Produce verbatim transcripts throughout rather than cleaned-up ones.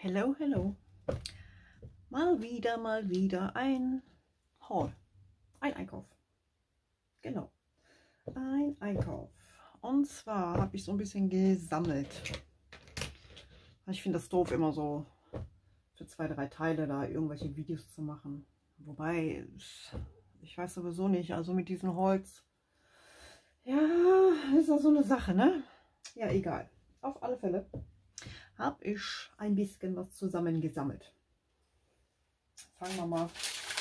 Hello, hello. Mal wieder, mal wieder ein Haul. Ein Einkauf. Genau. Ein Einkauf. Und zwar habe ich so ein bisschen gesammelt. Ich finde das doof, immer so für zwei, drei Teile da irgendwelche Videos zu machen. Wobei, ich weiß sowieso nicht, also mit diesem Holz, ja, ist das so eine Sache, ne? Ja, egal. Auf alle Fälle habe ich ein bisschen was zusammengesammelt. Fangen wir mal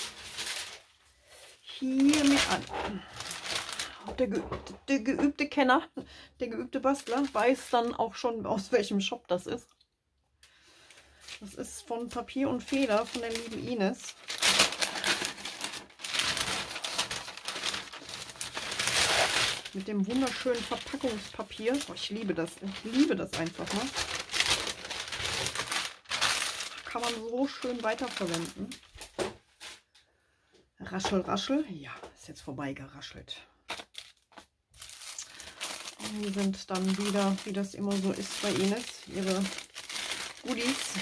hier mit an. Der geübte, der geübte Kenner, der geübte Bastler weiß dann auch schon, aus welchem Shop das ist. Das ist von Papier und Feder von der lieben Ines. Mit dem wunderschönen Verpackungspapier. Oh, ich liebe das. Ich liebe das einfach, ne? Kann man so schön weiterverwenden. Raschel, raschel. Ja, ist jetzt vorbei geraschelt. Und hier sind dann wieder, wie das immer so ist bei Ines, ihre Goodies.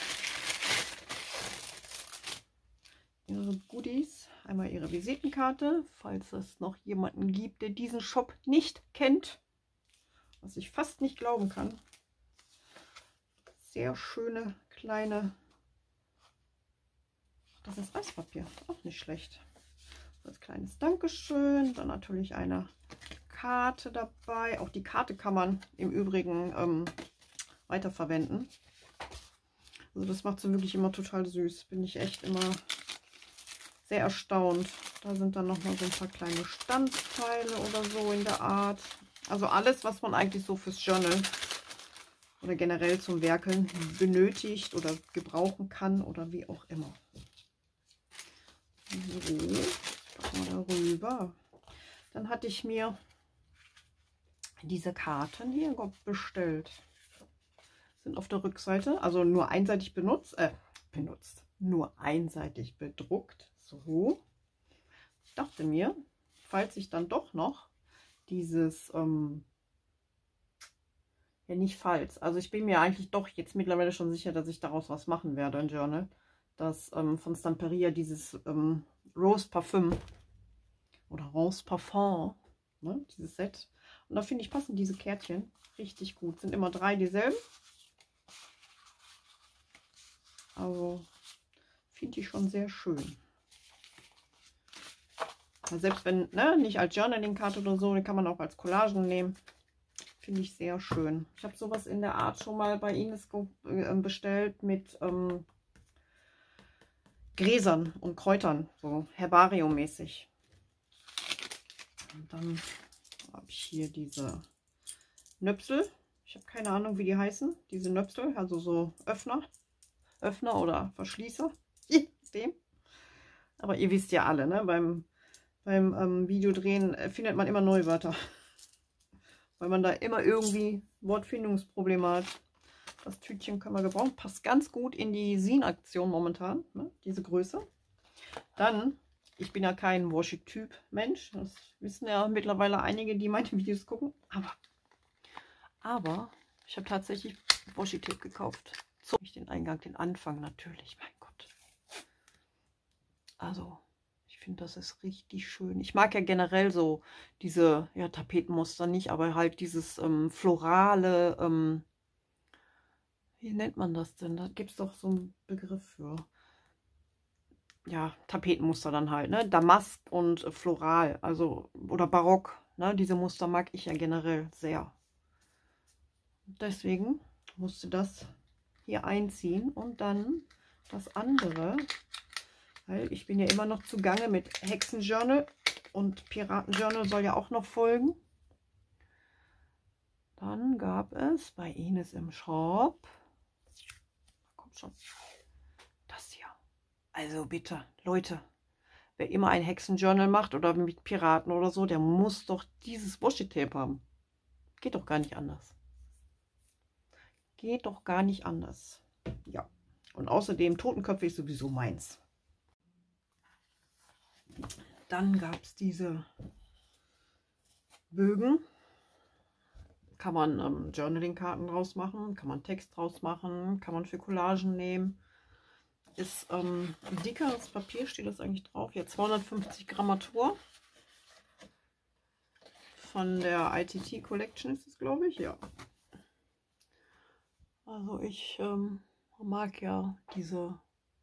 Ihre Goodies. Einmal ihre Visitenkarte, falls es noch jemanden gibt, der diesen Shop nicht kennt. Was ich fast nicht glauben kann. Sehr schöne kleine... Das ist Eispapier, auch nicht schlecht. Als kleines Dankeschön. Dann natürlich eine Karte dabei. Auch die Karte kann man im Übrigen ähm, weiterverwenden. Also das macht sie wirklich immer total süß. Bin ich echt immer sehr erstaunt. Da sind dann noch mal so ein paar kleine Standteile oder so in der Art. Also alles, was man eigentlich so fürs Journal oder generell zum Werkeln benötigt oder gebrauchen kann oder wie auch immer. So, mal darüber. Dann hatte ich mir diese Karten hier bestellt. Sind auf der Rückseite, also nur einseitig benutzt, äh, benutzt, nur einseitig bedruckt. So. Ich dachte mir, falls ich dann doch noch dieses, ähm, ja nicht falls, also ich bin mir eigentlich doch jetzt mittlerweile schon sicher, dass ich daraus was machen werde, ein Journal. Das ähm, von Stamperia, dieses ähm, Rose Parfum oder Rose Parfum, ne, dieses Set. Und da finde ich, passen diese Kärtchen richtig gut. Sind immer drei dieselben. Also finde ich schon sehr schön. Also selbst wenn, ne, nicht als Journaling-Karte oder so, die kann man auch als Collagen nehmen. Finde ich sehr schön. Ich habe sowas in der Art schon mal bei Ines äh, bestellt mit ähm, Gräsern und Kräutern, so Herbarium-mäßig. Und dann habe ich hier diese Nöpsel. Ich habe keine Ahnung, wie die heißen. Diese Nöpsel, also so Öffner. Öffner oder Verschließer. Je nachdem. Aber ihr wisst ja alle, ne? Beim, beim ähm, Videodrehen findet man immer neue Wörter. Weil man da immer irgendwie Wortfindungsprobleme hat. Das Tütchen können wir gebrauchen. Passt ganz gut in die Sin-Aktion momentan, ne? Diese Größe. Dann, ich bin ja kein Washi-Typ-Mensch. Das wissen ja mittlerweile einige, die meine Videos gucken. Aber, aber ich habe tatsächlich Washi-Tape gekauft. So, ich den Eingang, den Anfang natürlich. Mein Gott. Also, ich finde, das ist richtig schön. Ich mag ja generell so diese, ja, Tapetenmuster nicht, aber halt dieses ähm, florale, ähm, wie nennt man das denn? Da gibt es doch so einen Begriff für. Ja, Tapetenmuster dann halt, ne? Damask und äh, Floral, also, oder Barock, ne? Diese Muster mag ich ja generell sehr. Deswegen musste das hier einziehen und dann das andere, weil ich bin ja immer noch zugange mit Hexenjournal und Piratenjournal soll ja auch noch folgen. Dann gab es bei Ines im Shop, kommt schon, das hier. Also bitte, Leute, wer immer ein Hexenjournal macht oder mit Piraten oder so, der muss doch dieses Washi-Tape haben. Geht doch gar nicht anders. Geht doch gar nicht anders. Ja. Und außerdem, Totenköpfe ist sowieso meins. Dann gab es diese Bögen. kann man ähm, Journaling-Karten draus machen, kann man Text draus machen, kann man für Collagen nehmen. Ist ähm, dickeres Papier, steht das eigentlich drauf? Hier zweihundertfünfzig Grammatur. Von der I T T Collection ist es, glaube ich, ja. Also ich ähm, mag ja diese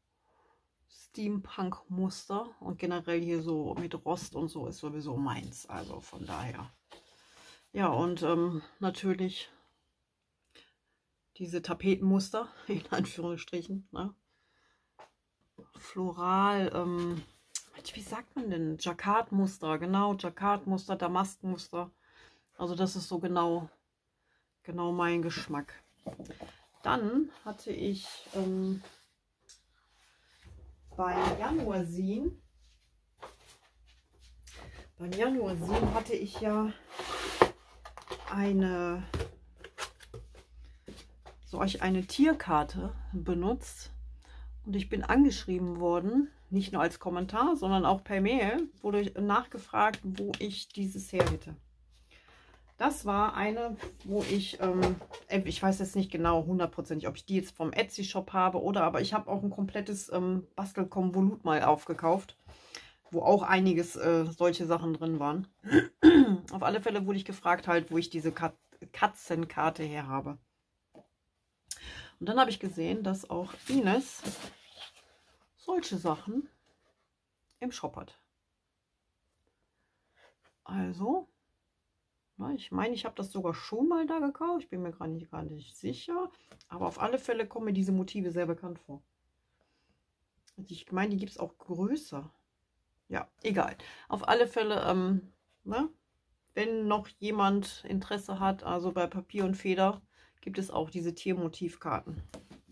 Steampunk-Muster und generell hier so mit Rost und so ist sowieso meins. Also von daher. Ja, und ähm, natürlich diese Tapetenmuster, in Anführungsstrichen, ne? Floral, ähm, wie sagt man denn? Jacquard-Muster, genau, Jacquard-Muster, Damastmuster. Also das ist so genau, genau mein Geschmack. Dann hatte ich ähm, beim Januarsin, beim Januarsin hatte ich ja eine, solch eine Tierkarte benutzt. Und ich bin angeschrieben worden, nicht nur als Kommentar, sondern auch per Mail, wurde nachgefragt, wo ich dieses her hätte. Das war eine, wo ich, ähm, ich weiß jetzt nicht genau hundertprozentig, ob ich die jetzt vom Etsy-Shop habe oder, aber ich habe auch ein komplettes ähm, Bastelkonvolut mal aufgekauft, wo auch einiges äh, solche Sachen drin waren. Auf alle Fälle wurde ich gefragt halt, wo ich diese Kat Katzenkarte her habe. Und dann habe ich gesehen, dass auch Ines solche Sachen im Shop hat. Also, na, ich meine, ich habe das sogar schon mal da gekauft. Ich bin mir gar nicht, gar nicht sicher. Aber auf alle Fälle kommen mir diese Motive sehr bekannt vor. Also ich meine, die gibt es auch größer. Ja, egal. Auf alle Fälle, ähm, na, wenn noch jemand Interesse hat, also bei Papier und Feder, gibt es auch diese Tiermotivkarten.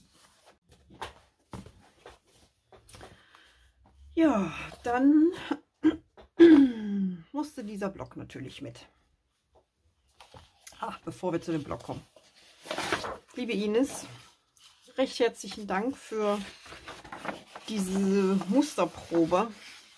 Ja, dann musste dieser Block natürlich mit. Ach, bevor wir zu dem Block kommen. Liebe Ines, recht herzlichen Dank für diese Musterprobe.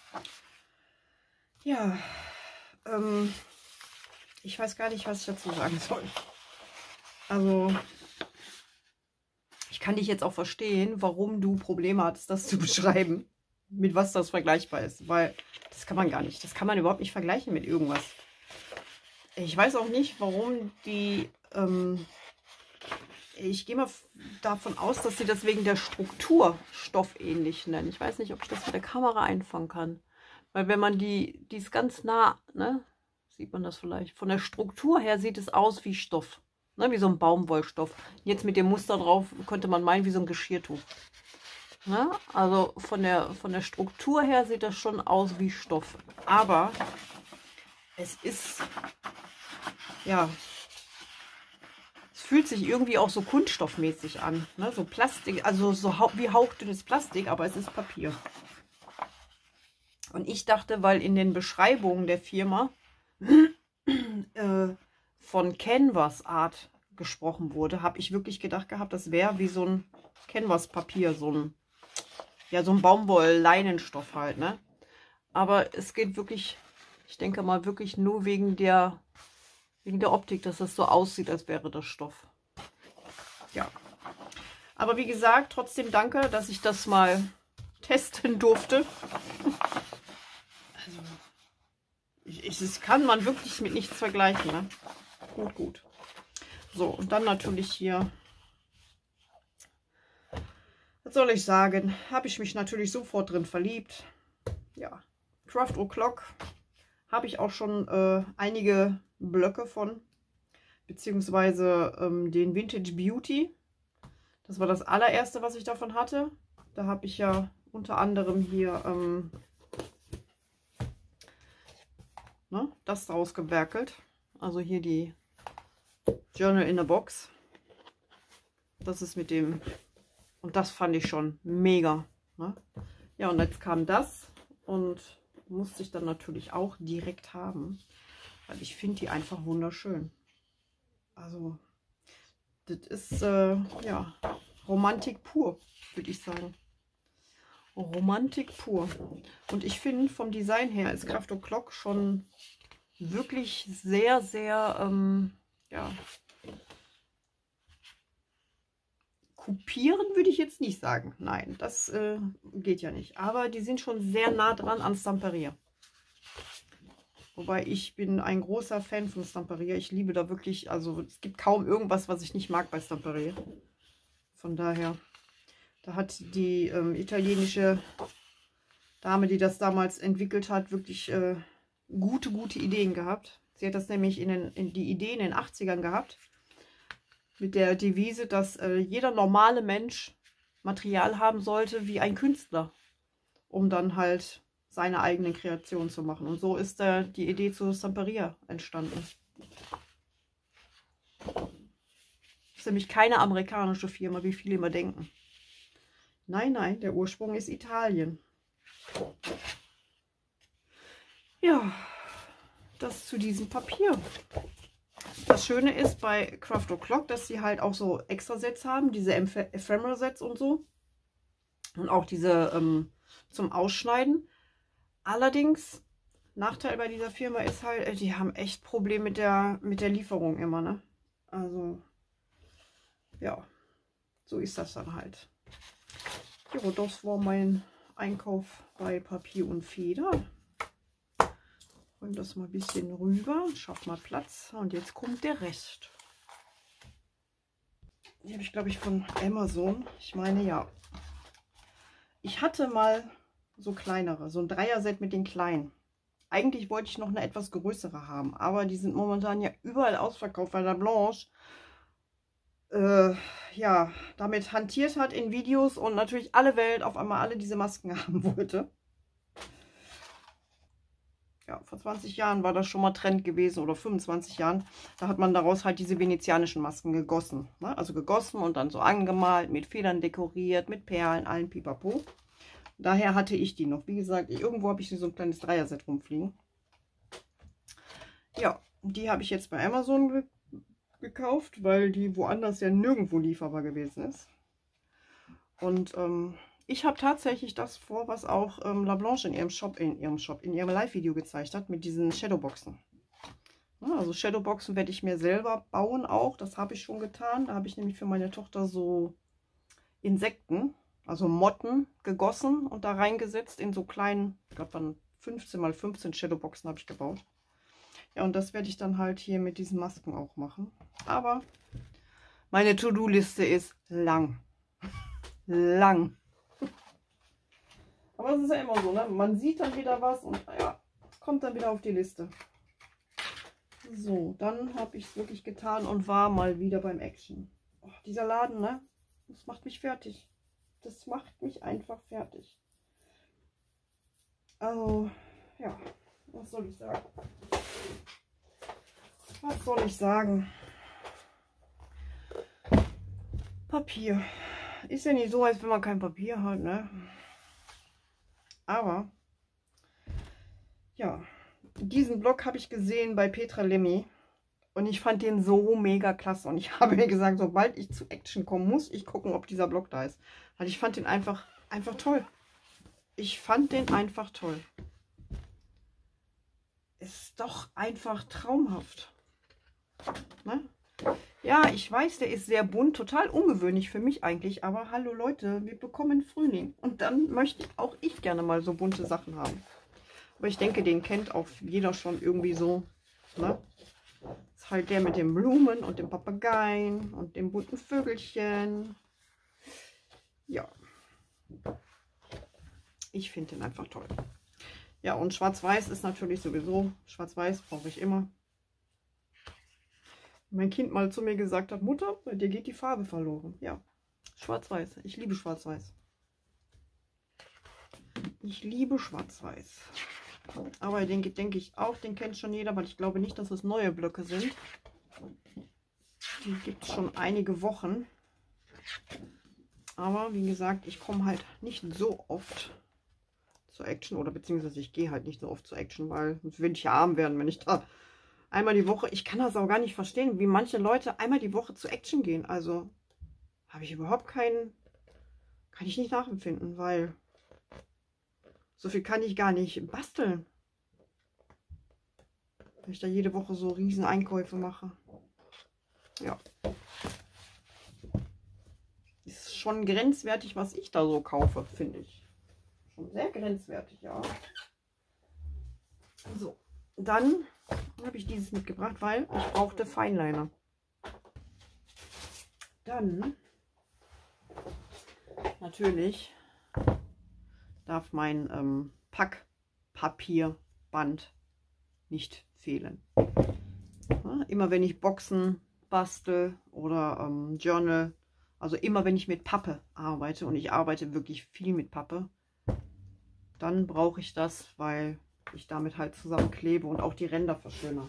Ja, ähm, ich weiß gar nicht, was ich dazu sagen soll. Also, ich kann dich jetzt auch verstehen, warum du Probleme hattest, das zu beschreiben, mit was das vergleichbar ist, weil das kann man gar nicht, das kann man überhaupt nicht vergleichen mit irgendwas. Ich weiß auch nicht, warum die, ähm, ich gehe mal davon aus, dass sie das wegen der Struktur stoffähnlich nennen. Ich weiß nicht, ob ich das mit der Kamera einfangen kann, weil wenn man die, die ist ganz nah, ne, sieht man das vielleicht, von der Struktur her sieht es aus wie Stoff. Ne, wie so ein Baumwollstoff. Jetzt mit dem Muster drauf könnte man meinen, wie so ein Geschirrtuch. Ne? Also von der, von der Struktur her sieht das schon aus wie Stoff. Aber es ist, ja, es fühlt sich irgendwie auch so kunststoffmäßig an. Ne? So Plastik, also so hau wie hauchdünnes Plastik, aber es ist Papier. Und ich dachte, weil in den Beschreibungen der Firma äh, von Canvas Art gesprochen wurde, habe ich wirklich gedacht gehabt, das wäre wie so ein Canvas-Papier, so ein, ja, so ein Baumwoll-Leinenstoff halt, ne? Aber es geht wirklich, ich denke mal, wirklich nur wegen der, wegen der Optik, dass das so aussieht, als wäre das Stoff. Ja. Aber wie gesagt, trotzdem danke, dass ich das mal testen durfte. Also, ich, ich, das kann man wirklich mit nichts vergleichen, ne? Gut, gut. So, und dann natürlich hier, was soll ich sagen, habe ich mich natürlich sofort drin verliebt. Ja, Craft O'Clock habe ich auch schon äh, einige Blöcke von, beziehungsweise ähm, den Vintage Beauty. Das war das allererste, was ich davon hatte. Da habe ich ja unter anderem hier ähm, ne, das draus gewerkelt. Also hier die Journal in a Box. Das ist mit dem, und das fand ich schon mega. Ne? Ja, und jetzt kam das und musste ich dann natürlich auch direkt haben, weil ich finde die einfach wunderschön. Also, das ist, äh, ja, Romantik pur, würde ich sagen. Romantik pur. Und ich finde, vom Design her ist Craft O'Clock schon wirklich sehr, sehr, ähm, ja, kopieren würde ich jetzt nicht sagen. Nein, das äh, geht ja nicht. Aber die sind schon sehr nah dran an Stamperia. Wobei ich bin ein großer Fan von Stamperia. Ich liebe da wirklich, also es gibt kaum irgendwas, was ich nicht mag bei Stamperia. Von daher, da hat die ähm, italienische Dame, die das damals entwickelt hat, wirklich äh, gute, gute Ideen gehabt. Sie hat das nämlich in, den, in die Idee in den achtzigern gehabt. Mit der Devise, dass äh, jeder normale Mensch Material haben sollte wie ein Künstler, um dann halt seine eigenen Kreationen zu machen. Und so ist äh, die Idee zu Stamperia entstanden. Das ist nämlich keine amerikanische Firma, wie viele immer denken. Nein, nein, der Ursprung ist Italien. Ja, das zu diesem Papier. Das Schöne ist bei Craft O'Clock, dass sie halt auch so extra Sets haben, diese Ephemeral Sets und so. Und auch diese ähm, zum Ausschneiden. Allerdings, Nachteil bei dieser Firma ist halt, die haben echt Probleme mit der, mit der Lieferung immer, ne? Also, ja, so ist das dann halt. Ja, das war mein Einkauf bei Papier und Feder. Und das mal ein bisschen rüber, schaff mal Platz. Und jetzt kommt der Rest. Die habe ich, glaube ich, von Amazon. Ich meine, ja. Ich hatte mal so kleinere, so ein Dreier-Set mit den kleinen. Eigentlich wollte ich noch eine etwas größere haben, aber die sind momentan ja überall ausverkauft, weil der Blanche äh, ja, damit hantiert hat in Videos und natürlich alle Welt auf einmal alle diese Masken haben wollte. Ja, vor zwanzig Jahren war das schon mal Trend gewesen oder fünfundzwanzig Jahren. Da hat man daraus halt diese venezianischen Masken gegossen. Ne? Also gegossen und dann so angemalt, mit Federn dekoriert, mit Perlen, allen Pipapo. Daher hatte ich die noch. Wie gesagt, irgendwo habe ich so ein kleines Dreier-Set rumfliegen. Ja, die habe ich jetzt bei Amazon ge gekauft, weil die woanders ja nirgendwo lieferbar gewesen ist. Und ähm, ich habe tatsächlich das vor, was auch ähm, La Blanche in ihrem Shop, in ihrem Shop, in ihrem Live-Video gezeigt hat, mit diesen Shadowboxen. Ja, also Shadowboxen werde ich mir selber bauen auch. Das habe ich schon getan. Da habe ich nämlich für meine Tochter so Insekten, also Motten gegossen und da reingesetzt in so kleinen, ich glaube dann fünfzehn mal fünfzehn Shadowboxen habe ich gebaut. Ja, und das werde ich dann halt hier mit diesen Masken auch machen. Aber meine To-Do-Liste ist lang. lang. Aber es ist ja immer so, ne? Man sieht dann wieder was und ja, es kommt dann wieder auf die Liste. So, dann habe ich es wirklich getan und war mal wieder beim Action. Oh, dieser Laden, ne? Das macht mich fertig. Das macht mich einfach fertig. Also, ja, was soll ich sagen? Was soll ich sagen? Papier. Ist ja nicht so, als wenn man kein Papier hat, ne? Aber, ja, diesen Blog habe ich gesehen bei Petra Lemmy. Und ich fand den so mega klasse. Und ich habe mir gesagt, sobald ich zu Action komme, muss ich gucken, ob dieser Blog da ist. Weil ich fand den einfach, einfach toll. Ich fand den einfach toll. Ist doch einfach traumhaft. Ne? Ja, ich weiß, der ist sehr bunt. Total ungewöhnlich für mich eigentlich. Aber hallo Leute, wir bekommen Frühling. Und dann möchte auch ich gerne mal so bunte Sachen haben. Aber ich denke, den kennt auch jeder schon irgendwie so. Ne? Das ist halt der mit den Blumen und dem Papageien und dem bunten Vögelchen. Ja. Ich finde den einfach toll. Ja, und Schwarz-Weiß ist natürlich sowieso. Schwarz-Weiß brauche ich immer. Mein Kind mal zu mir gesagt hat, Mutter, bei dir geht die Farbe verloren. Ja, Schwarz-Weiß. Ich liebe Schwarz-Weiß. Ich liebe Schwarz-Weiß. Aber den denke ich auch, den kennt schon jeder, weil ich glaube nicht, dass es neue Blöcke sind. Die gibt es schon einige Wochen. Aber wie gesagt, ich komme halt nicht so oft zur Action. Oder beziehungsweise ich gehe halt nicht so oft zur Action, weil sonst würde ich ja arm werden, wenn ich da einmal die Woche... Ich kann das auch gar nicht verstehen, wie manche Leute einmal die Woche zur Action gehen. Also habe ich überhaupt keinen... Kann ich nicht nachempfinden, weil... So viel kann ich gar nicht basteln. Wenn ich da jede Woche so riesen Einkäufe mache. Ja. Ist schon grenzwertig, was ich da so kaufe, finde ich. Schon sehr grenzwertig, ja. So, dann habe ich dieses mitgebracht, weil ich brauchte Feinliner. Dann natürlich darf mein ähm, Packpapierband nicht fehlen. Ja, immer wenn ich Boxen bastel oder ähm, Journal, also immer wenn ich mit Pappe arbeite, und ich arbeite wirklich viel mit Pappe, dann brauche ich das, weil ich damit halt zusammenklebe und auch die Ränder verschönere.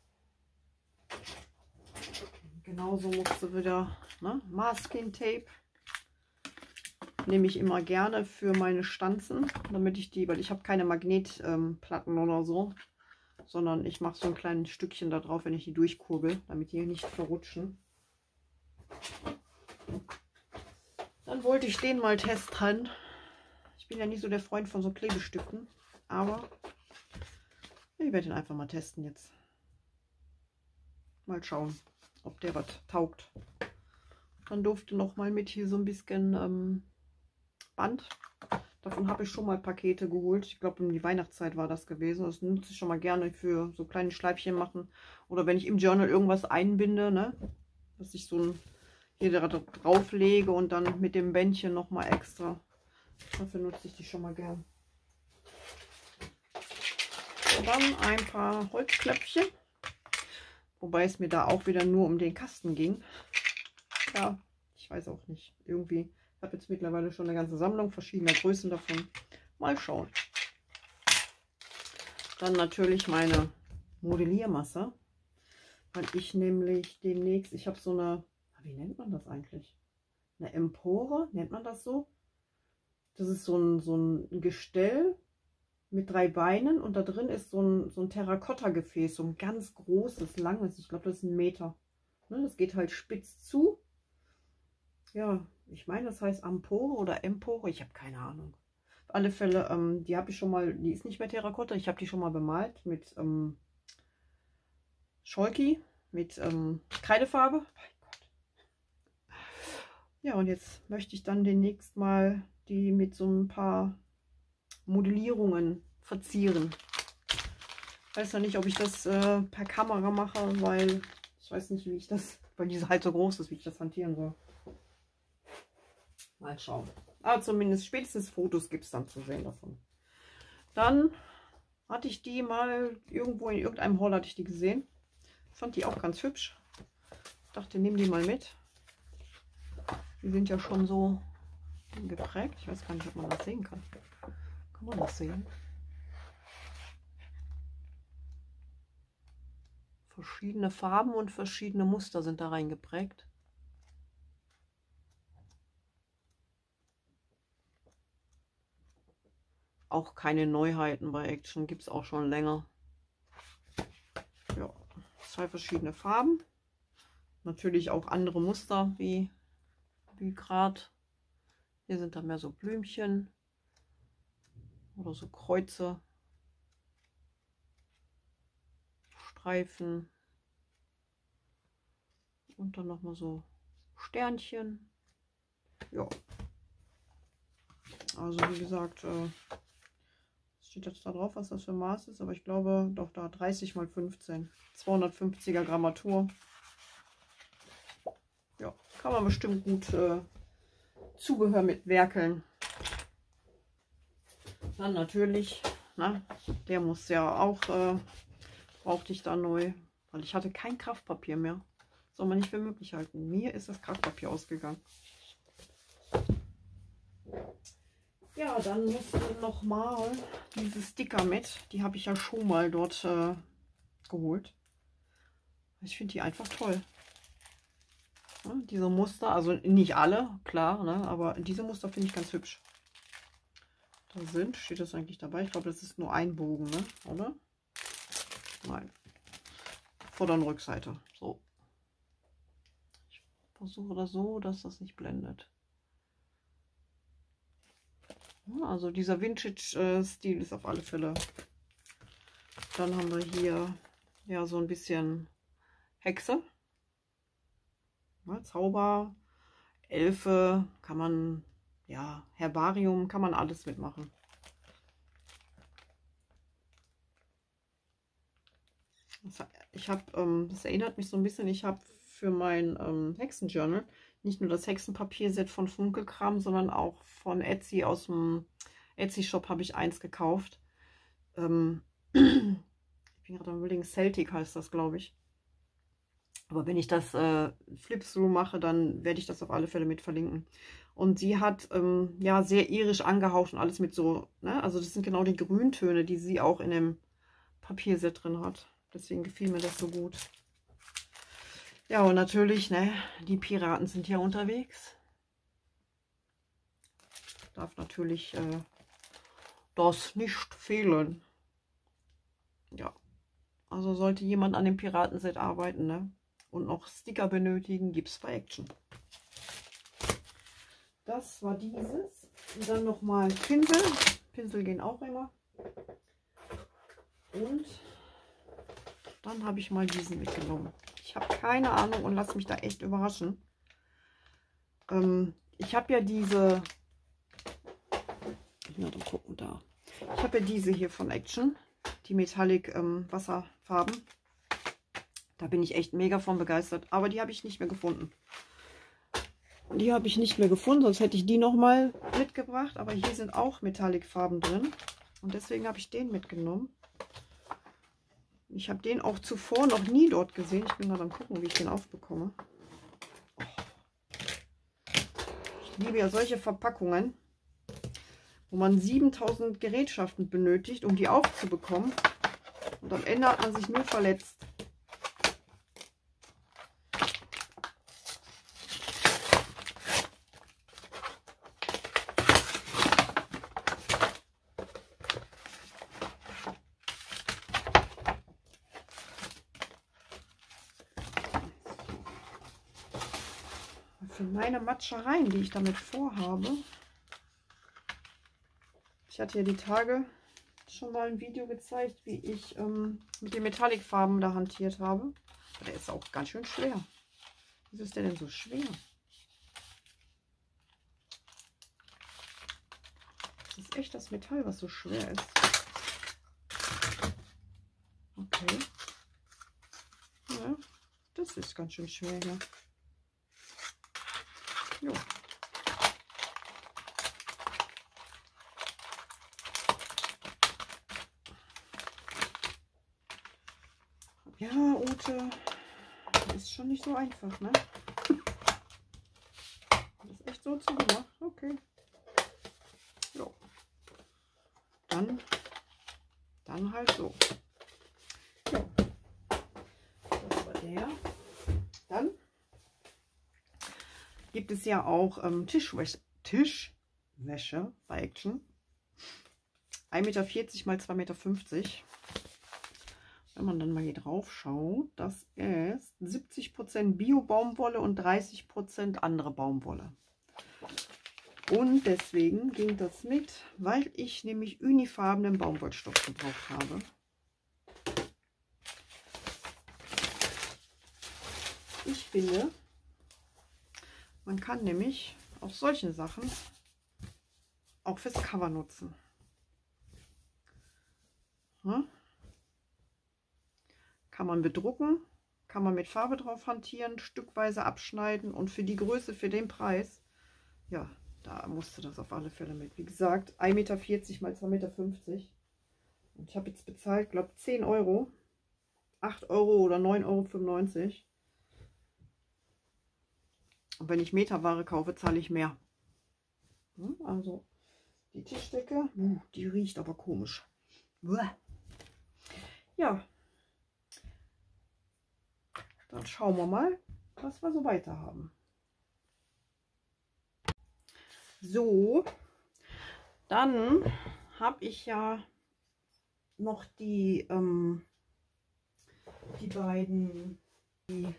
Genauso musste wieder, ne, Masking Tape nehme ich immer gerne für meine Stanzen, damit ich die, weil ich habe keine Magnetplatten ähm, oder so, sondern ich mache so ein kleines Stückchen da drauf, wenn ich die durchkurbel, damit die nicht verrutschen. Dann wollte ich den mal testen. Ich bin ja nicht so der Freund von so Klebestücken, aber ich werde ihn einfach mal testen jetzt. Mal schauen, ob der was taugt. Dann durfte noch mal mit hier so ein bisschen ähm, Band. Davon habe ich schon mal Pakete geholt. Ich glaube, um die Weihnachtszeit war das gewesen. Das nutze ich schon mal gerne für so kleine Schleifchen machen. Oder wenn ich im Journal irgendwas einbinde, ne? Dass ich so ein hier drauf lege und dann mit dem Bändchen noch mal extra. Dafür nutze ich die schon mal gern. Und dann ein paar Holzklöpfchen. Wobei es mir da auch wieder nur um den Kasten ging. Ja, ich weiß auch nicht. Irgendwie... Ich habe jetzt mittlerweile schon eine ganze Sammlung verschiedener Größen davon. Mal schauen. Dann natürlich meine Modelliermasse. Weil ich nämlich demnächst, ich habe so eine, wie nennt man das eigentlich? Eine Empore, nennt man das so? Das ist so ein, so ein Gestell mit drei Beinen und da drin ist so ein, so ein Terrakotta-Gefäß, so ein ganz großes, langes, ich glaube das ist ein Meter. Ne, das geht halt spitz zu. Ja, ich meine, das heißt Empore oder Empore, ich habe keine Ahnung. Auf alle Fälle, ähm, die habe ich schon mal, die ist nicht mehr Terrakotta, ich habe die schon mal bemalt mit ähm, Scholki, mit ähm, Kreidefarbe. Mein Gott. Ja, und jetzt möchte ich dann demnächst mal die mit so ein paar Modellierungen verzieren. Ich weiß noch nicht, ob ich das äh, per Kamera mache, weil ich weiß nicht, wie ich das, weil diese halt so groß ist, wie ich das hantieren soll. Mal schauen. Aber zumindest spätestens Fotos gibt es dann zu sehen davon. Dann hatte ich die mal irgendwo in irgendeinem Haul hatte ich die gesehen. Fand die auch ganz hübsch. Dachte, nimm die mal mit. Die sind ja schon so geprägt. Ich weiß gar nicht, ob man das sehen kann. Kann man das sehen? Verschiedene Farben und verschiedene Muster sind da reingeprägt. Auch keine Neuheiten bei Action, gibt es auch schon länger. Ja, zwei verschiedene Farben. Natürlich auch andere Muster wie, wie gerade. Hier sind da mehr so Blümchen oder so Kreuze, Streifen und dann noch mal so Sternchen. Ja, also wie gesagt, äh, steht jetzt da drauf, was das für Maß ist, aber ich glaube doch da dreißig mal fünfzehn, zweihundertfünfziger Grammatur. Ja, kann man bestimmt gut äh, Zubehör mit werkeln. Dann natürlich, na, der muss ja auch, äh, brauchte ich da neu, weil ich hatte kein Kraftpapier mehr. Soll man nicht für möglich halten. Mir ist das Kraftpapier ausgegangen. Ja, dann musste noch mal diese Sticker mit. Die habe ich ja schon mal dort äh, geholt. Ich finde die einfach toll. Ja, diese Muster, also nicht alle, klar, ne, aber diese Muster finde ich ganz hübsch. Da sind, steht das eigentlich dabei? Ich glaube, das ist nur ein Bogen, ne? Oder? Nein. Vorder- und Rückseite. So. Ich versuche das so, dass das nicht blendet. Also dieser Vintage-Stil ist auf alle Fälle. Dann haben wir hier ja so ein bisschen Hexe. Ne? Zauber, Elfe, kann man, ja, Herbarium, kann man alles mitmachen. Das, ich habe, ähm, das erinnert mich so ein bisschen, ich habe für mein ähm, Hexenjournal nicht nur das Hexenpapierset von Funkelkram, sondern auch von Etsy, aus dem Etsy-Shop habe ich eins gekauft. Ähm, ich bin gerade am Überlegen, Celtic heißt das, glaube ich. Aber wenn ich das äh, Flip-Through mache, dann werde ich das auf alle Fälle mit verlinken. Und sie hat ähm, ja sehr irisch angehaucht und alles mit so, ne? Also das sind genau die Grüntöne, die sie auch in dem Papierset drin hat. Deswegen gefiel mir das so gut. Ja, und natürlich, ne, die Piraten sind ja unterwegs. Darf natürlich äh, das nicht fehlen. Ja, also sollte jemand an dem Piratenset arbeiten, ne, und noch Sticker benötigen, gibt es bei Action. Das war dieses. Und dann nochmal Pinsel. Pinsel gehen auch immer. Und dann habe ich mal diesen mitgenommen. Ich habe keine Ahnung und lasse mich da echt überraschen. Ähm, ich habe ja diese... Ich muss mal gucken, da. Ich habe ja diese hier von Action. Die Metallic ähm, Wasserfarben. Da bin ich echt mega von begeistert. Aber die habe ich nicht mehr gefunden. Die habe ich nicht mehr gefunden, sonst hätte ich die nochmal mitgebracht. Aber hier sind auch Metallic-Farben drin. Und deswegen habe ich den mitgenommen. Ich habe den auch zuvor noch nie dort gesehen. Ich bin gerade am gucken, wie ich den aufbekomme. Oh. Ich liebe ja solche Verpackungen, wo man siebentausend Gerätschaften benötigt, um die aufzubekommen. Und am Ende hat man sich nur verletzt. Für meine Matschereien, die ich damit vorhabe. Ich hatte ja die Tage schon mal ein Video gezeigt, wie ich ähm, mit den Metallic-Farben da hantiert habe. Der ist auch ganz schön schwer. Wieso ist der denn so schwer? Das ist echt das Metall, was so schwer ist. Okay. Ja, das ist ganz schön schwer hier. Jo. Ja, Ute, ist schon nicht so einfach, ne? Das ist echt so zugemacht. Okay. Jo. Dann, dann halt so. Jo. Das war der. Dann gibt es ja auch ähm, Tischwäsche, Tischwäsche bei Action. ein Meter vierzig mal zwei Meter fünfzig. Wenn man dann mal hier drauf schaut, das ist siebzig Prozent Bio-Baumwolle und dreißig Prozent andere Baumwolle. Und deswegen ging das mit, weil ich nämlich unifarbenen Baumwollstoff gebraucht habe. Ich finde, man kann nämlich auch solchen Sachen auch fürs Cover nutzen. Hm? Kann man bedrucken, kann man mit Farbe drauf hantieren, stückweise abschneiden und für die Größe, für den Preis, ja, da musste das auf alle Fälle mit. Wie gesagt, ein Meter vierzig mal zwei Meter fünfzig. Und ich habe jetzt bezahlt, glaube ich, zehn Euro, acht Euro oder neun Euro fünfundneunzig. Und wenn ich Meterware kaufe, zahle ich mehr. Also die Tischdecke, die riecht aber komisch. Ja. Dann schauen wir mal, was wir so weiter haben. So, dann habe ich ja noch die, ähm, die beiden, die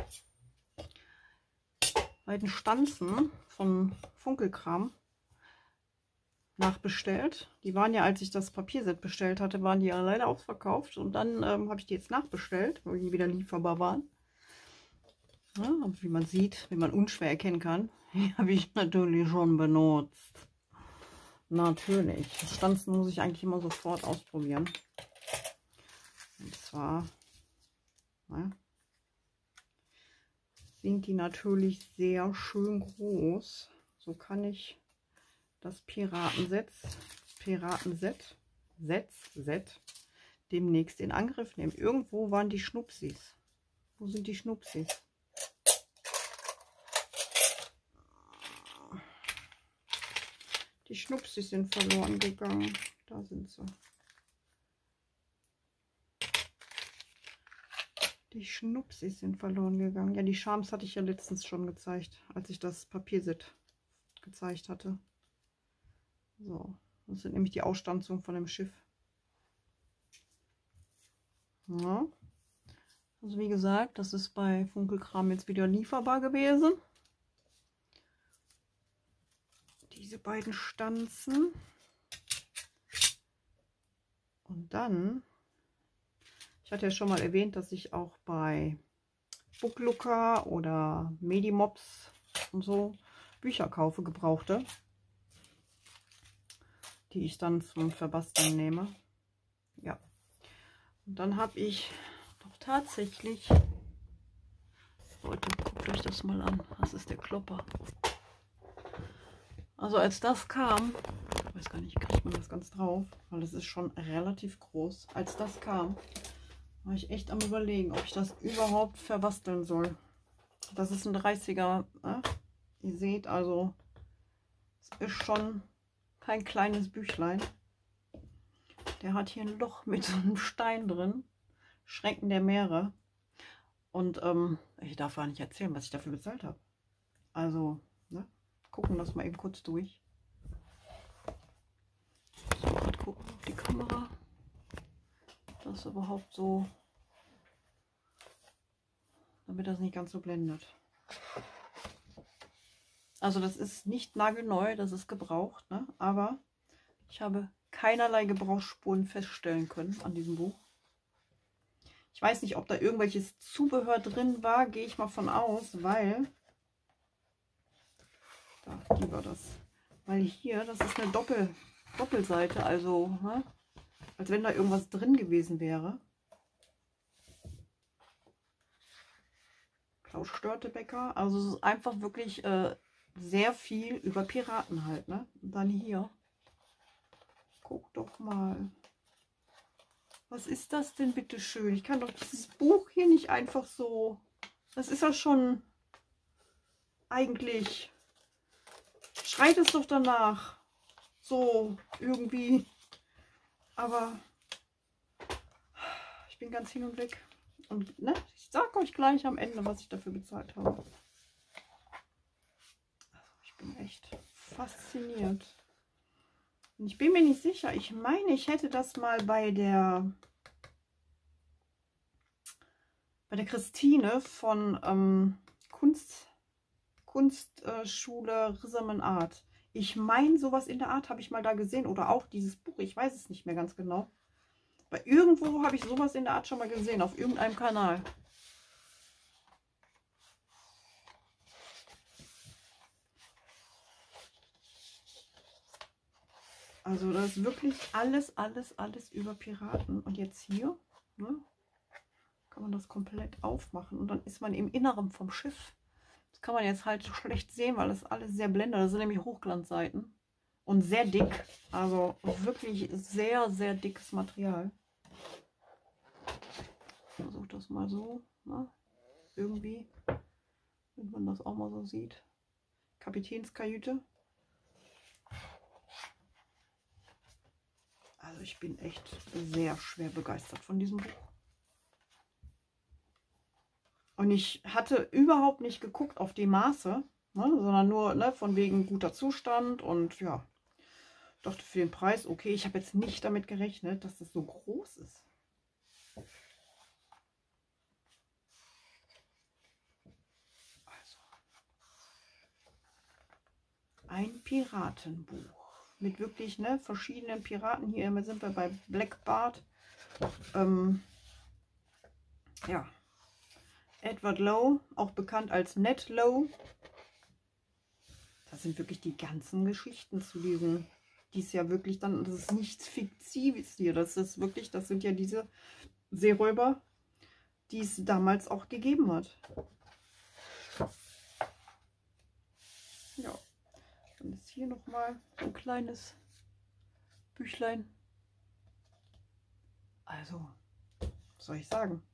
beiden Stanzen von Funkelkram nachbestellt. Die waren ja, als ich das Papierset bestellt hatte, waren die ja leider ausverkauft. Und dann ähm, habe ich die jetzt nachbestellt, weil die wieder lieferbar waren. Ja, wie man sieht, wie man unschwer erkennen kann, habe ich natürlich schon benutzt. Natürlich. Stanzen muss ich eigentlich immer sofort ausprobieren. Und zwar ja, sind die natürlich sehr schön groß. So kann ich das Piratenset, Piratenset, Set, Set demnächst in Angriff nehmen. Irgendwo waren die Schnupsis. Wo sind die Schnupsis? Die Schnupsis sind verloren gegangen. Da sind sie. Die Schnupsis sind verloren gegangen. Ja, die Charms hatte ich ja letztens schon gezeigt, als ich das Papierset gezeigt hatte. So, das sind nämlich die Ausstanzungen von dem Schiff. Ja. Also wie gesagt, das ist bei Funkelkram jetzt wieder lieferbar gewesen. Diese beiden Stanzen. Und dann, ich hatte ja schon mal erwähnt, dass ich auch bei Booklooker oder Medimobs und so Bücher kaufe, gebrauchte, die ich dann zum Verbasteln nehme. Ja. Und dann habe ich doch tatsächlich, Leute, guckt euch das mal an, das ist der Klopper. Also als das kam, ich weiß gar nicht, kriegt man das ganz drauf, weil das ist schon relativ groß. Als das kam, war ich echt am Überlegen, ob ich das überhaupt verbasteln soll. Das ist ein dreißiger, ne? Ihr seht also, es ist schon kein kleines Büchlein. Der hat hier ein Loch mit so einem Stein drin, Schrecken der Meere. Und ähm, ich darf gar nicht erzählen, was ich dafür bezahlt habe. Also, ne? Gucken das mal eben kurz durch. So, gerade gucken auf die Kamera. Das ist überhaupt so, damit das nicht ganz so blendet. Also das ist nicht nagelneu, das ist gebraucht, ne? Aber ich habe keinerlei Gebrauchsspuren feststellen können an diesem Buch. Ich weiß nicht, ob da irgendwelches Zubehör drin war, gehe ich mal von aus, weil da, die war das. Weil hier, das ist eine Doppel, Doppelseite, also ne? Als wenn da irgendwas drin gewesen wäre. Klaus Störtebeker, also es ist einfach wirklich äh, sehr viel über Piraten halt, ne? Und dann hier. Guck doch mal. Was ist das denn bitte schön? Ich kann doch dieses Buch hier nicht einfach so. Das ist ja schon eigentlich. Schreit es doch danach. So irgendwie. Aber ich bin ganz hin und weg. Und ne, ich sage euch gleich am Ende, was ich dafür bezahlt habe. Also ich bin echt fasziniert. Und ich bin mir nicht sicher. Ich meine, ich hätte das mal bei der bei der Christine von ähm, Kunst, Kunstschule Rissermann Art. Ich meine, sowas in der Art habe ich mal da gesehen. Oder auch dieses Buch. Ich weiß es nicht mehr ganz genau. Aber irgendwo habe ich sowas in der Art schon mal gesehen. Auf irgendeinem Kanal. Also das ist wirklich alles, alles, alles über Piraten. Und jetzt hier, ne, kann man das komplett aufmachen. Und dann ist man im Inneren vom Schiff. Das kann man jetzt halt so schlecht sehen, weil das alles sehr blendet. Das sind nämlich Hochglanzseiten. Und sehr dick. Also wirklich sehr, sehr dickes Material. Ich versuche das mal so. Ne? Irgendwie. Wenn man das auch mal so sieht. Kapitänskajüte. Also ich bin echt sehr schwer begeistert von diesem Buch. Und ich hatte überhaupt nicht geguckt auf die Maße, ne, sondern nur ne, von wegen guter Zustand. Und ja, dachte für den Preis, okay, ich habe jetzt nicht damit gerechnet, dass das so groß ist. Also, ein Piratenbuch. Mit wirklich ne, verschiedenen Piraten. Hier sind wir bei Black Bart. Ähm, ja, Edward Lowe, auch bekannt als Ned Lowe. Das sind wirklich die ganzen Geschichten zu diesen, die ist ja wirklich dann, das ist nichts Fiktives hier, das ist wirklich, das sind ja diese Seeräuber, die es damals auch gegeben hat. Ja, dann ist hier nochmal ein kleines Büchlein. Also, was soll ich sagen?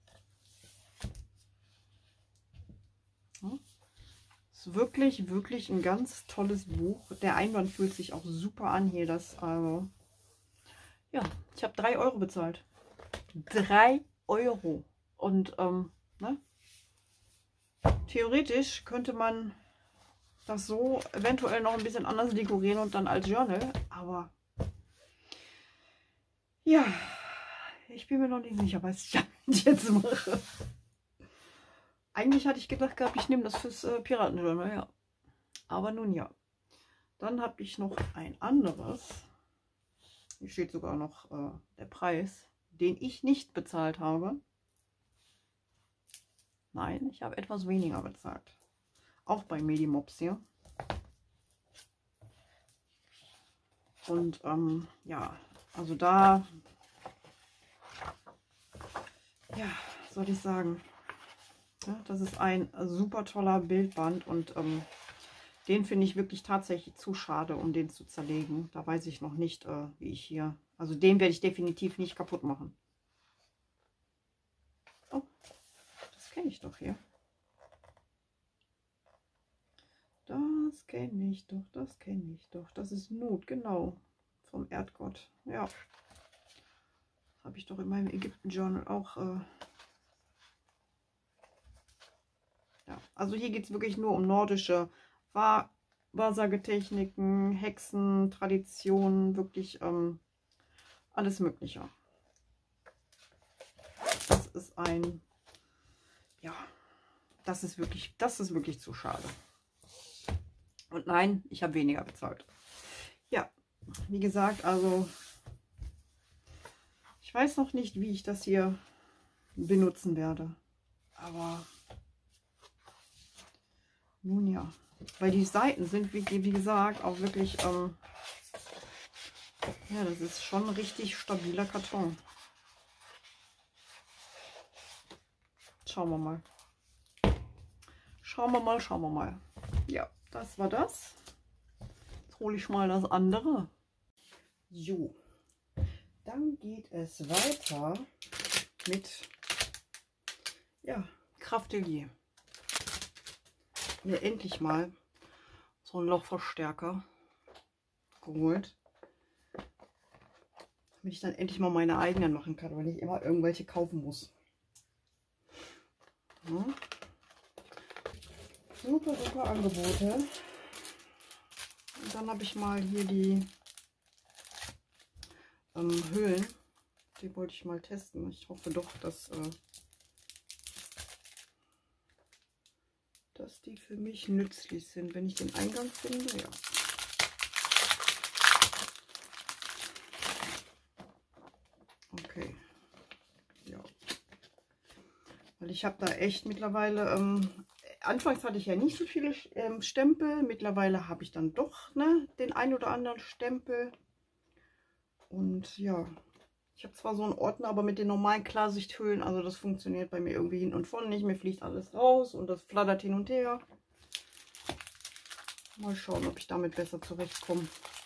Ja. Ist wirklich, wirklich ein ganz tolles Buch. Der Einband fühlt sich auch super an hier. Das, also, ja, ich habe drei Euro bezahlt. Drei Euro. Und, ähm, ne? Theoretisch könnte man das so eventuell noch ein bisschen anders dekorieren und dann als Journal. Aber, ja, ich bin mir noch nicht sicher, was ich damit jetzt mache. Eigentlich hatte ich gedacht gehabt, ich nehme das fürs äh, Piratenjournal, ja. Aber nun ja. Dann habe ich noch ein anderes. Hier steht sogar noch äh, der Preis, den ich nicht bezahlt habe. Nein, ich habe etwas weniger bezahlt. Auch bei Medimops hier. Und ähm, ja, also da, ja, soll ich sagen, ja, das ist ein super toller Bildband und ähm, den finde ich wirklich tatsächlich zu schade, um den zu zerlegen. Da weiß ich noch nicht, äh, wie ich hier, also den werde ich definitiv nicht kaputt machen. Oh, das kenne ich doch hier. Das kenne ich doch, das kenne ich doch. Das ist Nut, genau, vom Erdgott. Ja, das habe ich doch in meinem Ägypten-Journal auch. Äh ja. Also hier geht es wirklich nur um nordische Wahr Wahrsagetechniken, Hexen, Traditionen, wirklich ähm, alles Mögliche. Das ist ein, ja, das ist wirklich, das ist wirklich zu schade. Und nein, ich habe weniger bezahlt. Ja, wie gesagt, also ich weiß noch nicht, wie ich das hier benutzen werde. Aber nun ja, weil die Seiten sind, wie, wie gesagt, auch wirklich, ähm, ja, das ist schon ein richtig stabiler Karton. Schauen wir mal. Schauen wir mal, schauen wir mal. Ja, das war das. Jetzt hole ich mal das andere. Jo, dann geht es weiter mit, ja, Kraftelier. Mir endlich mal so ein Lochverstärker geholt, damit ich dann endlich mal meine eigenen machen kann, weil ich immer irgendwelche kaufen muss. Ja. Super, super Angebote. Und dann habe ich mal hier die ähm, Hüllen. Die wollte ich mal testen. Ich hoffe doch, dass, äh, dass die für mich nützlich sind, wenn ich den Eingang finde. Ja. Okay. Ja. Weil ich habe da echt mittlerweile, ähm, anfangs hatte ich ja nicht so viele ähm, Stempel. Mittlerweile habe ich dann doch, ne, den ein oder anderen Stempel. Und ja, ich habe zwar so einen Ordner, aber mit den normalen Klarsichthüllen, also das funktioniert bei mir irgendwie hin und vorne nicht. Mir fliegt alles raus und das flattert hin und her. Mal schauen, ob ich damit besser zurechtkomme.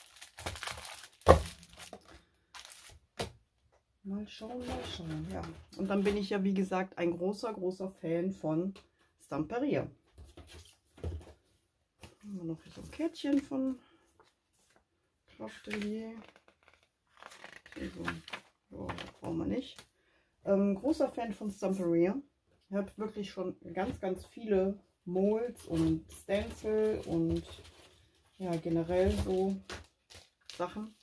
Mal schauen, mal schauen, ja. Und dann bin ich ja, wie gesagt, ein großer, großer Fan von Stamperia. Haben wir noch so ein Kärtchen von Kraftelier. Also, oh, brauchen wir nicht. Ähm, großer Fan von Stamperia. Ich habe wirklich schon ganz, ganz viele Molds und Stencil und ja, generell so Sachen.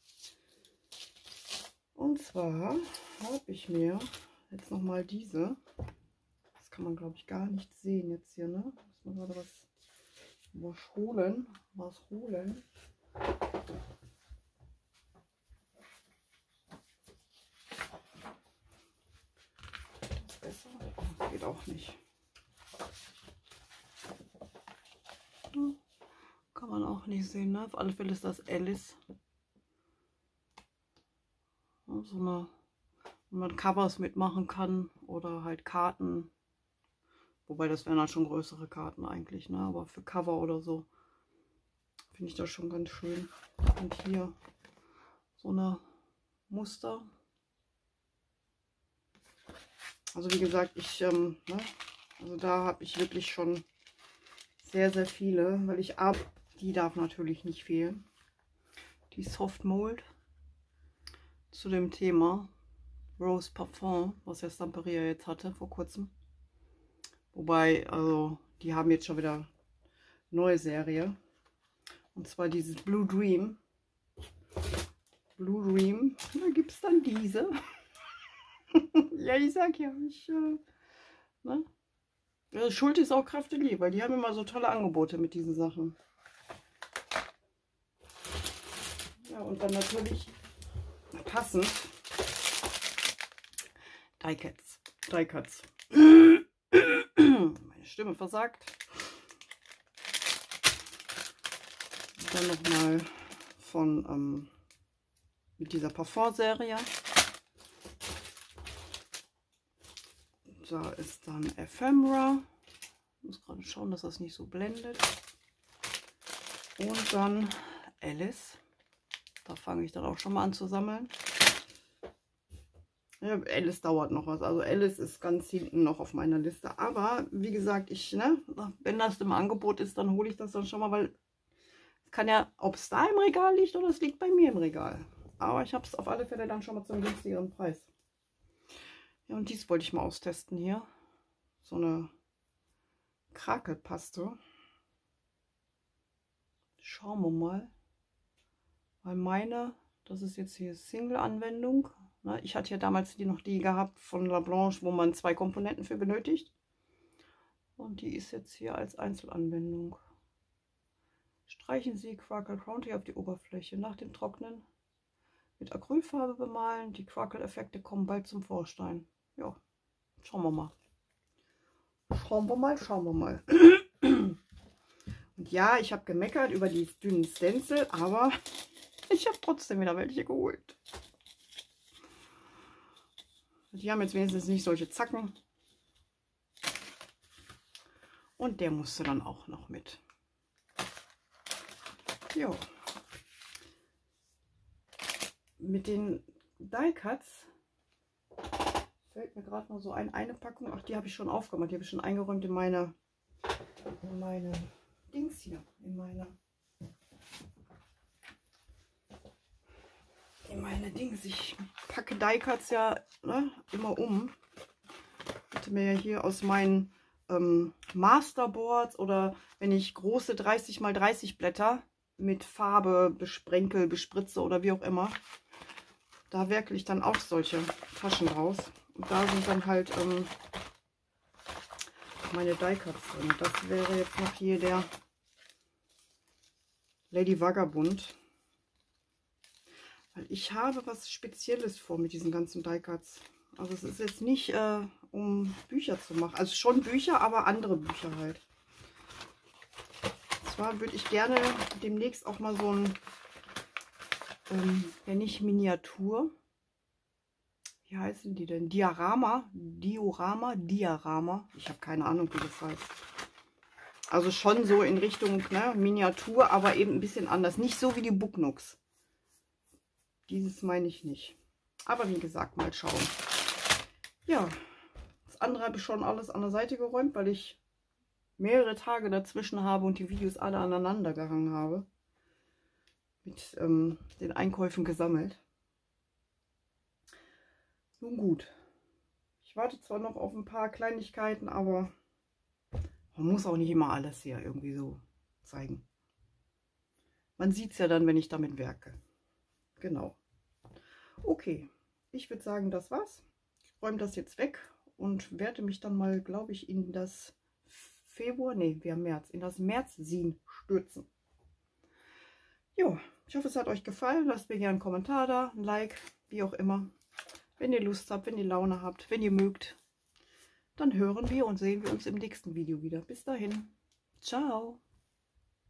Und zwar habe ich mir jetzt noch mal diese. Das kann man, glaube ich, gar nicht sehen jetzt hier, ne? Muss man gerade was, was holen. Was holen. Das ist besser. Das geht auch nicht. Kann man auch nicht sehen, ne? Auf alle Fälle ist das Alice. So eine, wo man Covers mitmachen kann oder halt Karten. Wobei das wären halt schon größere Karten eigentlich, ne? Aber für Cover oder so finde ich das schon ganz schön. Und hier so eine Muster. Also wie gesagt, ich, ähm, ne? Also da habe ich wirklich schon sehr, sehr viele, weil ich ab, die darf natürlich nicht fehlen. Die Soft Mold zu dem Thema Rose Parfum, was ja Stamperia jetzt hatte vor kurzem. Wobei, also die haben jetzt schon wieder neue Serie. Und zwar dieses Blue Dream. Blue Dream. Da gibt es dann diese. Ja, ich sag ja, ich, äh, ne? Ja, Schuld ist auch Kraftelier, weil die haben immer so tolle Angebote mit diesen Sachen. Ja, und dann natürlich passend Die Cuts. Die Cuts. Meine Stimme versagt. Und dann nochmal von ähm, mit dieser Parfum-Serie. Da ist dann Ephemera. Ich muss gerade schauen, dass das nicht so blendet. Und dann Alice. Da fange ich dann auch schon mal an zu sammeln. Ja, Alice dauert noch was. Also Alice ist ganz hinten noch auf meiner Liste. Aber wie gesagt, ich, ne, wenn das im Angebot ist, dann hole ich das dann schon mal, weil es kann ja, ob es da im Regal liegt oder es liegt bei mir im Regal. Aber ich habe es auf alle Fälle dann schon mal zum günstigeren Preis. Ja, und dies wollte ich mal austesten hier. So eine Krakelpaste. Schauen wir mal. Weil meine, das ist jetzt hier Single-Anwendung. Ich hatte ja damals die noch die gehabt von La Blanche, wo man zwei Komponenten für benötigt. Und die ist jetzt hier als Einzelanwendung. Streichen Sie Crackle County auf die Oberfläche. Nach dem Trocknen mit Acrylfarbe bemalen. Die Crackle-Effekte kommen bald zum Vorschein. Ja, schauen wir mal. Schauen wir mal, schauen wir mal. Und ja, ich habe gemeckert über die dünnen Stencil, aber ich habe trotzdem wieder welche geholt. Die haben jetzt wenigstens nicht solche Zacken. Und der musste dann auch noch mit. Jo. Mit den Die Cuts fällt mir gerade noch so ein, eine Packung. Ach, die habe ich schon aufgemacht. Die habe ich schon eingeräumt in meine, in meine Dings hier. In meine, in meine Dings. Ich packe Die Cuts ja, ne, immer um. Ich hatte mir ja hier aus meinen ähm, Masterboards oder wenn ich große dreißig mal dreißig Blätter mit Farbe besprenkel, bespritze oder wie auch immer, da wirklich dann auch solche Taschen raus. Und da sind dann halt ähm, meine Die Cuts drin. Das wäre jetzt noch hier der Lady Vagabund. Weil ich habe was Spezielles vor mit diesen ganzen Die Cuts. Also es ist jetzt nicht, äh, um Bücher zu machen. Also schon Bücher, aber andere Bücher halt. Und zwar würde ich gerne demnächst auch mal so ein, ähm, wenn nicht Miniatur, wie heißen die denn? Diorama, Diorama, Diorama. Ich habe keine Ahnung, wie das heißt. Also schon so in Richtung, ne, Miniatur, aber eben ein bisschen anders. Nicht so wie die Booknooks. Dieses meine ich nicht. Aber wie gesagt, mal schauen. Ja, das andere habe ich schon alles an der Seite geräumt, weil ich mehrere Tage dazwischen habe und die Videos alle aneinander gehangen habe. Mit ähm, den Einkäufen gesammelt. Nun gut. Ich warte zwar noch auf ein paar Kleinigkeiten, aber man muss auch nicht immer alles hier irgendwie so zeigen. Man sieht es ja dann, wenn ich damit werke. Genau. Okay, ich würde sagen, das war's. Ich räume das jetzt weg und werde mich dann mal, glaube ich, in das Februar, nee, wir haben März, in das März-Sin stürzen. Jo, ich hoffe, es hat euch gefallen. Lasst mir gerne einen Kommentar da, ein Like, wie auch immer. Wenn ihr Lust habt, wenn ihr Laune habt, wenn ihr mögt, dann hören wir und sehen wir uns im nächsten Video wieder. Bis dahin. Ciao.